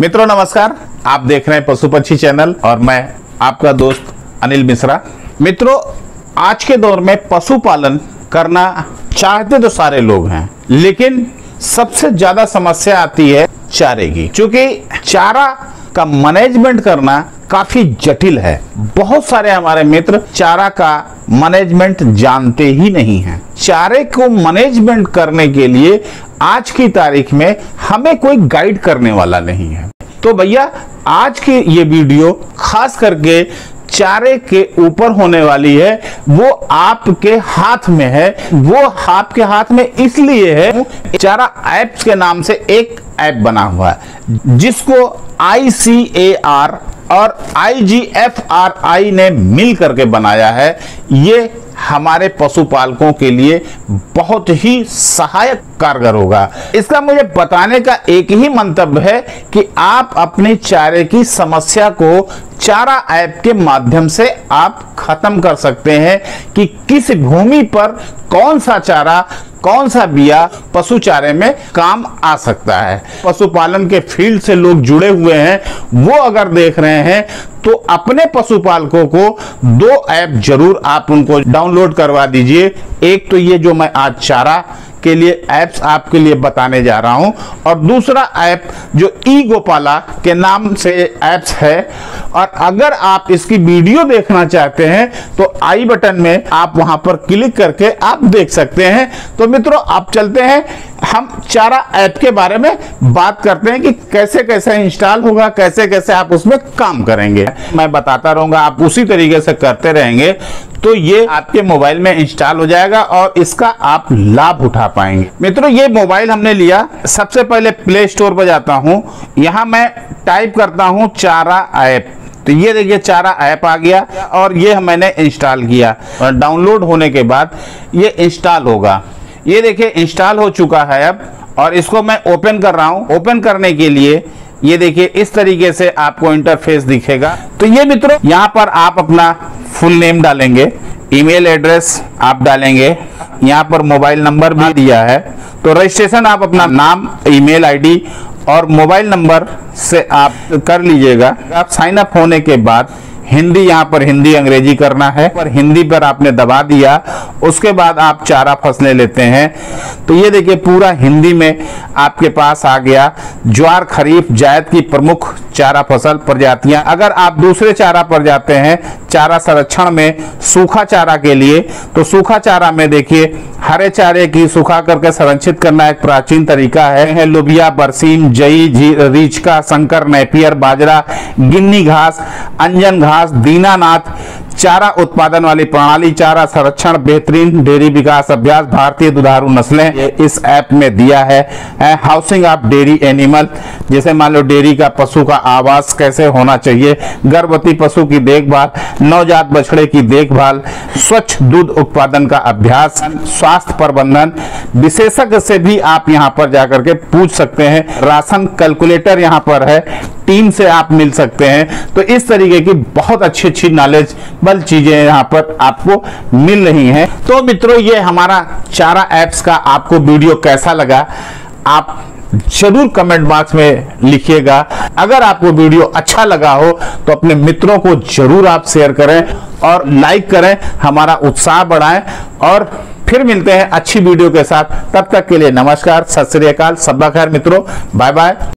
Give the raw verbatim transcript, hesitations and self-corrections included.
मित्रों नमस्कार, आप देख रहे हैं पशु पक्षी चैनल और मैं आपका दोस्त अनिल मिश्रा। मित्रों, आज के दौर में पशुपालन करना चाहते तो सारे लोग हैं, लेकिन सबसे ज्यादा समस्या आती है चारे की, क्योंकि चारा का मैनेजमेंट करना काफी जटिल है। बहुत सारे हमारे मित्र चारा का मैनेजमेंट जानते ही नहीं हैं। चारे को मैनेजमेंट करने के लिए आज की तारीख में हमें कोई गाइड करने वाला नहीं है। तो भैया आज की ये वीडियो खास करके चारे के ऊपर होने वाली है, वो आपके हाथ में है। वो आपके हाथ में इसलिए है, चारा ऐप्स के नाम से एक ऐप बना हुआ है जिसको आई सी ए आर और आई जी एफ आर आई ने मिल करके बनाया है। ये हमारे पशुपालकों के लिए बहुत ही सहायक कारगर होगा। इसका मुझे बताने का एक ही मंतव्य है कि आप अपने चारे की समस्या को चारा ऐप के माध्यम से आप खत्म कर सकते हैं कि किस भूमि पर कौन सा चारा, कौन सा बिया पशु चारे में काम आ सकता है। पशुपालन के फील्ड से लोग जुड़े हुए हैं, वो अगर देख रहे हैं तो अपने पशुपालकों को दो ऐप जरूर आप उनको डाउनलोड करवा दीजिए। एक तो ये जो मैं आज चारा के लिए ऐप्स आपके लिए बताने जा रहा हूं, और दूसरा ऐप जो ई गोपाला के नाम से ऐप्स है। और अगर आप इसकी वीडियो देखना चाहते हैं तो आई बटन में आप वहां पर क्लिक करके आप देख सकते हैं। तो मित्रों, आप चलते हैं, हम चारा ऐप के बारे में बात करते हैं कि कैसे कैसे इंस्टॉल होगा, कैसे कैसे आप उसमें काम करेंगे। मैं बताता रहूंगा, आप उसी तरीके से करते रहेंगे तो ये आपके मोबाइल में इंस्टॉल हो जाएगा और इसका आप लाभ उठा पाएंगे। मित्रों, ये मोबाइल हमने लिया, सबसे पहले प्ले स्टोर पर जाता हूं, यहां मैं टाइप करता हूं चारा ऐप। तो ये देखिए चारा ऐप आ गया और ये मैंने इंस्टॉल किया और डाउनलोड होने के बाद ये इंस्टॉल होगा। ये देखिए इंस्टॉल हो चुका है अब, और इसको मैं ओपन कर रहा हूं। ओपन करने के लिए ये देखिए इस तरीके से आपको इंटरफेस दिखेगा। तो ये मित्रों, यहाँ पर आप अपना फुल नेम डालेंगे, ईमेल एड्रेस आप डालेंगे, यहाँ पर मोबाइल नंबर भी दिया है। तो रजिस्ट्रेशन आप अपना नाम, ईमेल आईडी और मोबाइल नंबर से आप कर लीजिएगा। आप साइन अप होने के बाद हिंदी, यहाँ पर हिंदी अंग्रेजी करना है, पर हिंदी पर आपने दबा दिया। उसके बाद आप चारा फसलें लेते हैं। तो ये देखिए पूरा हिंदी में आपके पास आ गया, ज्वार खरीफ जायद की प्रमुख चारा फसल प्रजातियां। अगर आप दूसरे चारा पर जाते हैं, चारा संरक्षण में सूखा चारा के लिए, तो सूखा चारा में देखिए हरे चारे की सुखा करके संरक्षित करना एक प्राचीन तरीका है। लोबिया, बरसीम, जई, रीचका, शंकर, नेपियर, बाजरा, गिन्नी घास, अंजन घास, दीनानाथ, चारा उत्पादन वाली प्रणाली, चारा संरक्षण, बेहतरीन डेयरी विकास अभ्यास, भारतीय दुधारू नस्लें इस ऐप में दिया है। हाउसिंग ऑफ डेयरी एनिमल, जैसे मान लो डेयरी का पशु का आवास कैसे होना चाहिए, गर्भवती पशु की देखभाल, नवजात बछड़े की देखभाल, स्वच्छ दूध उत्पादन का अभ्यास, स्वास्थ्य प्रबंधन, विशेषज्ञ से भी आप यहां पर जाकर के पूछ सकते हैं। राशन कैलकुलेटर यहां पर है, टीम से आप मिल सकते हैं। तो इस तरीके की बहुत अच्छी अच्छी नॉलेज बल चीजें यहाँ पर आपको मिल रही हैं। तो मित्रों, ये हमारा चारा ऐप्स का आपको वीडियो कैसा लगा आप जरूर कमेंट बॉक्स में लिखिएगा। अगर आपको वीडियो अच्छा लगा हो तो अपने मित्रों को जरूर आप शेयर करें और लाइक करें, हमारा उत्साह बढ़ाएं। और फिर मिलते हैं अच्छी वीडियो के साथ, तब तक के लिए नमस्कार, सत श्री अकाल, सबका खैर मित्रों, बाय बाय।